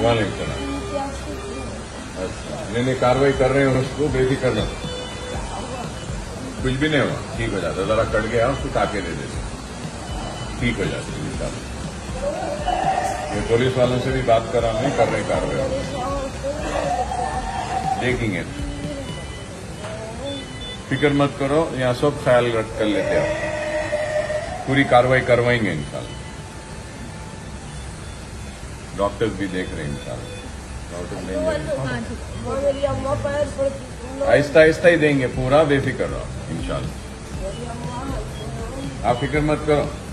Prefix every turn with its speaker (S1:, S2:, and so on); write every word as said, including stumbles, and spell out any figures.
S1: वालेकुम सलाम। अच्छा, नहीं नहीं कार्रवाई कर रहे हैं उसको, बेफिक्र न, कुछ भी नहीं हुआ, ठीक हो जाता। जरा कट गया उसको काके दे देते, ठीक हो जाती है। ये पुलिस वालों से भी बात करा, नहीं कर रहे कार्रवाई, देखेंगे। फिक्र मत करो, यहाँ सब ख्याल रख कर लेते हैं, पूरी कार्रवाई करवाएंगे इंशाल्लाह। डॉक्टर्स भी देख रहे हैं इंशाल्लाह, डॉक्टर नहीं आहिस्ता आहिस्ता ही देंगे, पूरा बेफिक्र रहो इंशाल्लाह, आप फिक्र मत करो।